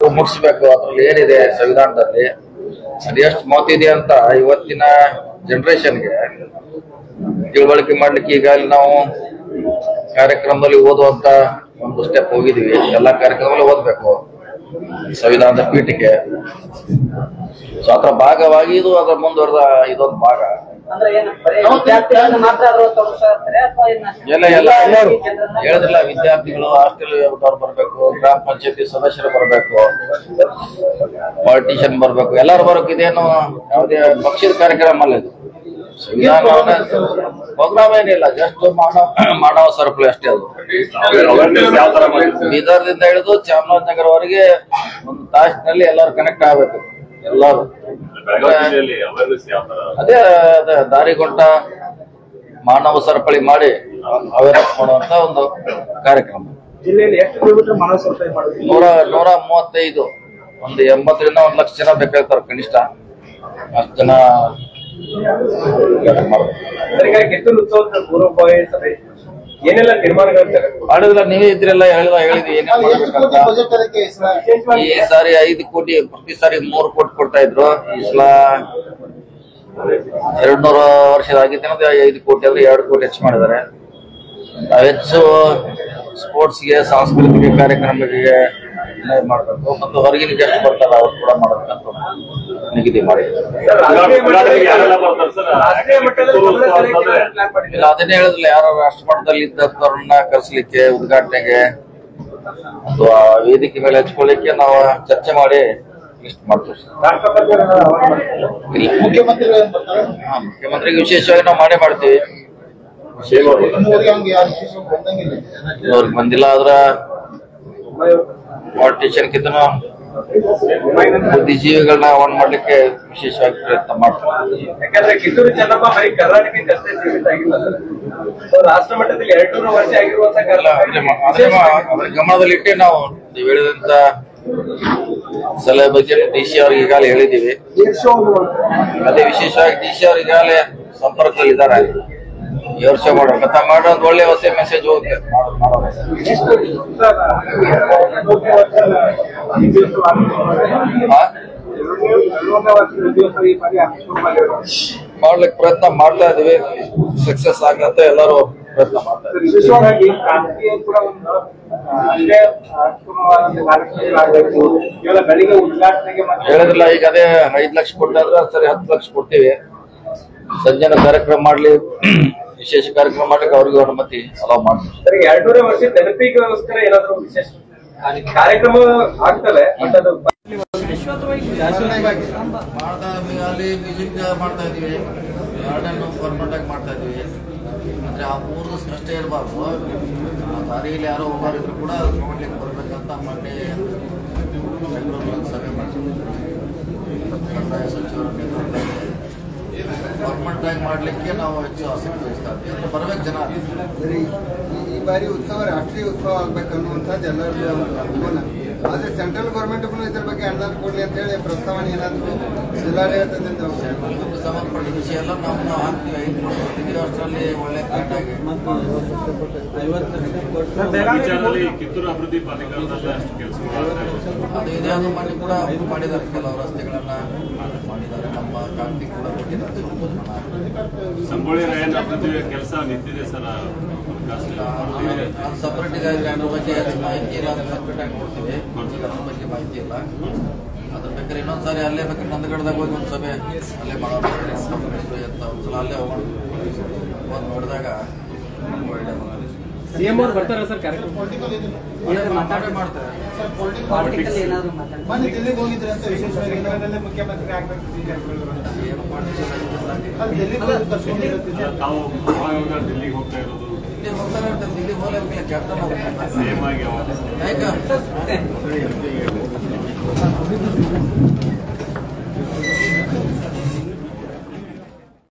ಮುಗಿಸ್ಬೇಕು. ಅದ್ರಲ್ಲಿ ಏನಿದೆ ಸಂವಿಧಾನದಲ್ಲಿ ಅದೆಷ್ಟು ಮಹತ್ವ ಅಂತ ಇವತ್ತಿನ ಜನರೇಷನ್ಗೆ ತಿಳುವಳಿಕೆ ಮಾಡ್ಲಿಕ್ಕೆ ಈಗಾಗಲೇ ನಾವು ಕಾರ್ಯಕ್ರಮದಲ್ಲಿ ಓದುವಂತ ಒಂದು ಸ್ಟೆಪ್ ಹೋಗಿದೀವಿ. ಎಲ್ಲಾ ಕಾರ್ಯಕ್ರಮದಲ್ಲಿ ಓದ್ಬೇಕು ಸಂವಿಧಾನದ ಪೀಠಿಕೆ. ಸೊ ಅದರ ಭಾಗವಾಗಿ ಇದು ಅದರ ಮುಂದುವರೆದ ಇದೊಂದು ಭಾಗ. ಹೇಳಿದ್ರಲ್ಲ, ವಿದ್ಯಾರ್ಥಿಗಳು, ಹಾಸ್ಟೆಲ್ ಅವ್ರು ಬರ್ಬೇಕು, ಗ್ರಾಮ ಪಂಚಾಯತಿ ಸದಸ್ಯರು ಬರ್ಬೇಕು, ಪಾಲಿಟಿಷಿಯನ್ ಬರ್ಬೇಕು, ಎಲ್ಲಾರು ಬರ್ಬೇಕು. ಇದೇನು ಯಾವುದೇ ಪಕ್ಷದ ಕಾರ್ಯಕ್ರಮ ಅಲ್ಲ, ಇದು ಸಂವಿಧಾನ ಪ್ರೋಗ್ರಾಮ್ ಏನಿಲ್ಲ, ಜಸ್ಟ್ ಮಾನವ ಸರಪಳಿ ಅಷ್ಟೇ. ಅದು ಬೀದರ್ದಿಂದ ಹಿಡಿದು ಚಾಮರಾಜನಗರವರೆಗೆ ಒಂದು ತಾಸಿನಲ್ಲಿ ಎಲ್ಲರೂ ಕನೆಕ್ಟ್ ಆಗ್ಬೇಕು. ಎಲ್ಲರೂ ಅದೇ ದಾರಿಗೊಂಟ ಮಾನವ ಸರಪಳಿ ಮಾಡಿ ಅವೇರ್ನೆಸ್ ಮಾಡುವಂತ ಒಂದು ಕಾರ್ಯಕ್ರಮ. ಜಿಲ್ಲೆಯಲ್ಲಿ ಎಷ್ಟು ಕಿಲೋಮೀಟರ್ ಮಾನವ ಸರಪಳಿ ಮಾಡುದು? 135, ಒಂದು 80ರಿಂದ 1 ಲಕ್ಷ ಜನ ಬೇಕಾಗ್ತಾರೆ ಕನಿಷ್ಠ. ಅಷ್ಟು ಜನ ಕಿತ್ತೂರು ಉತ್ಸವದ ಪೂರ್ವಭಾವಿ ಏನೆಲ್ಲ ನಿರ್ಮಾಣಗಳು ಮಾಡಿದ್ರ ನೀವೇ ಇದ್ರೆಲ್ಲ ಹೇಳಿದ್ವಿ ಏನೇನ್ ಮಾಡ್ಬೇಕಂತ. ಈ ಸಾರಿ 5 ಕೋಟಿ, ಪ್ರತಿ ಸಾರಿ 3 ಕೋಟಿ ಕೊಡ್ತಾ ಇದ್ರು. ಈ ಸಲ 200 ವರ್ಷದ ಆಗಿದ್ದೇನೆ 5 ಕೋಟಿ ಅಂದ್ರೆ 2 ಕೋಟಿ ಹೆಚ್ಚು ಮಾಡಿದ್ದಾರೆ. ಹೆಚ್ಚು ಸ್ಪೋರ್ಟ್ಸ್ಗೆ, ಸಾಂಸ್ಕೃತಿಕ ಕಾರ್ಯಕ್ರಮಗಳಿಗೆ ಮಾಡ್ಬೇಕು. ಮತ್ತು ಹೊರಗಿನ ಗೆಸ್ಟ್ ಬರ್ತಾರ, ಅವ್ರು ಕೂಡ ಮಾಡಬೇಕಂತ ನಿಗದಿ ಮಾಡಿ. ಅದನ್ನೇ ಹೇಳಿದ್ರಲ್ಲ, ಯಾರು ರಾಷ್ಟ್ರ ಮಟ್ಟದಲ್ಲಿ ಇದ್ದವ್ರನ್ನ ಕರೆಸಲಿಕ್ಕೆ, ಉದ್ಘಾಟನೆಗೆ ಅಥವಾ ವೇದಿಕೆ ಮೇಲೆ ಹಚ್ಕೊಳ್ಳಿಕ್ಕೆ ನಾವು ಚರ್ಚೆ ಮಾಡಿ ಲಿಸ್ಟ್ ಮಾಡ್ತೀವಿ. ಮುಖ್ಯಮಂತ್ರಿಗೆ ವಿಶೇಷವಾಗಿ ನಾವು ಮಾಡೇ ಮಾಡ್ತೀವಿ. ಅವ್ರಿಗೆ ಬಂದಿಲ್ಲ ಆದ್ರ ಪಾಲಿಟಿಷಿಯನ್ ಕಿಂತನೂ ಬುದ್ಧಿಜೀವಿಗಳನ್ನ ಆನ್ ಮಾಡ್ಲಿಕ್ಕೆ ವಿಶೇಷವಾಗಿ ಪ್ರಯತ್ನ ಮಾಡ್ತಾರೆ. ಯಾಕಂದ್ರೆ ಕಿತ್ತೂರು ಚೆನ್ನಮ್ಮ ಬರೀ ಕರ್ನಾಟಕಕ್ಕೆ ಅಷ್ಟೇ ಸೀಮಿತ ಆಗಿಲ್ಲ, ರಾಷ್ಟ್ರ ಮಟ್ಟದಲ್ಲಿ 200 ವರ್ಷ ಆಗಿರುವಂತ ಗಮನದಲ್ಲಿಟ್ಟೆ ನಾವು ನೀವು ಹೇಳಿದಂತ ಸಲಹೆ ಬಗ್ಗೆ ಡಿಸಿ ಅವ್ರಿಗೆ ಈಗಾಗಲೇ ಹೇಳಿದೀವಿ. ಅದೇ ವಿಶೇಷವಾಗಿ ಡಿಸಿ ಅವ್ರು ಈಗಾಗಲೇ ಸಂಪರ್ಕದಲ್ಲಿ ಇದ್ದಾರೆ. ಈ ವರ್ಷ ಮಾಡೋದು ಮಾಡೋದು ಒಳ್ಳೆ ಹೊಸ ಮೆಸೇಜ್ ಹೋಗುತ್ತೆ. ಮಾಡ್ಲಿಕ್ಕೆ ಪ್ರಯತ್ನ ಮಾಡ್ತಾ ಇದೀವಿ. ಸಕ್ಸಸ್ ಆಗಂತ ಎಲ್ಲರೂ ಪ್ರಯತ್ನ ಮಾಡ್ತಾ ಇದ್ದೀವಿ. ಹೇಳಿದ್ರಲ್ಲ, ಈಗ ಅದೇ 5 ಲಕ್ಷ ಕೊಟ್ಟಾದ್ರೆ ಸರಿ 10 ಲಕ್ಷ ಕೊಡ್ತೀವಿ. ಸಂಜೆನ ಕಾರ್ಯಕ್ರಮ ಮಾಡ್ಲಿ, ವಿಶೇಷ ಕಾರ್ಯಕ್ರಮ ಮಾಡ್ಲಿಕ್ಕೆ ಅವ್ರಿಗೆ ಅನುಮತಿ ಅಲೋ ಮಾಡ್ತೀವಿ. 200 ವರ್ಷ ನೆನಪಿಗೋಸ್ಕರ ಏನಾದ್ರು ವಿಶೇಷ ಕಾರ್ಯಕ್ರಮ ಆಗ್ತವೆ. ಅಲ್ಲಿ ಮ್ಯೂಸಿಕ್ ಮಾಡ್ತಾ ಇದೀವಿ, ಗಾರ್ಡನ್ ಪರ್ಮನೆಂಟ್ ಆಗಿ ಮಾಡ್ತಾ ಇದೀವಿ. ಅಂದ್ರೆ ಆ 3 ದಿವಸ ಅಷ್ಟೇ ಇರಬಾರ್ದು. ಆ ದಾರಿಯಲ್ಲಿ ಯಾರೋ ಹೋಗೋರಿದ್ರು ಕೂಡ ನೋಡ್ಲಿಕ್ಕೆ ಬರ್ಬೇಕಂತ ಮೊನ್ನೆ ಬೆಂಗಳೂರಲ್ಲಿ ಸಭೆ ಮಾಡ್ತೀವಿ. ಕಂದಾಯ ಸಚಿವರ ನೇತೃತ್ವದಲ್ಲಿ ಪರ್ಮನೆಂಟ್ ಆಗಿ ಮಾಡ್ಲಿಕ್ಕೆ ನಾವು ಹೆಚ್ಚು ಆಸಕ್ತಿ ವಹಿಸ್ತಾ ಇದ್ದೀವಿ. ಬರ್ಬೇಕು ಜನ. ಈ ಬಾರಿ ಉತ್ಸವ ರಾಷ್ಟ್ರೀಯ ಉತ್ಸವ ಆಗ್ಬೇಕನ್ನುವಂಥದ್ದು ಎಲ್ಲರಿಗೂ ಅನುಮಾನ. ಆದ್ರೆ ಸೆಂಟ್ರಲ್ ಗೌರ್ಮೆಂಟ್ ಇದ್ರ ಬಗ್ಗೆ ಅನುದಾನ ಕೊಡ್ಲಿ ಅಂತ ಹೇಳಿ ಪ್ರಸ್ತಾವನೆ ಏನಾದ್ರು ಜಿಲ್ಲಾಡಳಿತದಿಂದ ಸಂಬಂಧಪಟ್ಟ ವಿಷಯ ಎಲ್ಲ ನಾವು ಹಾಕ್ತೀವಿ. 5 ಕೊಡ್ತೀವಿ. ಅಷ್ಟರಲ್ಲಿ ಒಳ್ಳೆ ಪ್ಲಾನ್ ಆಗಿ ಕಿತ್ತೂರು ಅಭಿವೃದ್ಧಿ ಪ್ರಾಧಿಕಾರದಲ್ಲಿ ಅಷ್ಟು ಕೆಲಸ ಅದು ಇದೆ. ಅದು ಮನೆ ಕೂಡ ಮಾಡಿದ್ದಾರೆ, ಕೆಲವು ರಸ್ತೆಗಳನ್ನ ಮಾಡಿದ್ದಾರೆ. ನಮ್ಮ ಕಾಂತಿ ಕೂಡ ಕೊಟ್ಟಿದ್ದಾರೆ. ಸಂಗೊಳ್ಳಿ ರಾಯಣ್ಣ ಅಭಿವೃದ್ಧಿ ಕೆಲಸ ನಿಂತಿದೆ ಸರ್. ಅದು ಸಪ್ರೇಟ್ ಇದೆ. ಅದ್ರ ಬಗ್ಗೆ ಮಾಹಿತಿ ಇಲ್ಲ, ಅದು ಸಪ್ರೇಟ್ ಆಗಿ ಕೊಡ್ತೀವಿ. ಅದ್ರ ಬಗ್ಗೆ ಮಾಹಿತಿ ಇಲ್ಲ. ಅದ್ರ ಬೇಕಾದ್ರೆ ಇನ್ನೊಂದ್ಸಾರಿ ಅಲ್ಲೇ ಬೇಕಾದ್ರೆ ನಂದಗಡದಾಗ ಹೋಗಿ ಒಂದು ಸಭೆ ಅಲ್ಲೇ ಮಾಡೋಣ ಅಂತ ಒಂದ್ಸಲ ಅಲ್ಲೇ ಹೋಗೋಣ. ನೋಡಿದಾಗ ಒಳ್ಳೆ ಸಿಎಂ ಅವ್ರು ಬರ್ತಾರೆ ಸರ್ ಕಾರ್ಯಕ್ರಮ ಮಾಡ್ತಾರೆ. ದಿಲ್ಲಿಗೆ ಹೋಗಿದ್ರೆ ಅಂತ ವಿಶೇಷವಾಗಿ ಮುಖ್ಯಮಂತ್ರಿ ಆಗ್ಬೇಕು ಏನು ಮಾಡ್ತೀವಿ. ತಾವು ದಿಲ್ಲಿಗೆ ಹೋಗ್ತಾ ಇರೋದು ದಿಲ್ಲಿ ಹೋಗ್ಲಿಕ್ಕೆ ಕ್ಯಾಪ್ಟನ್ ಸೇಮ್ ಆಗಿ ಆಯ್ತಾ.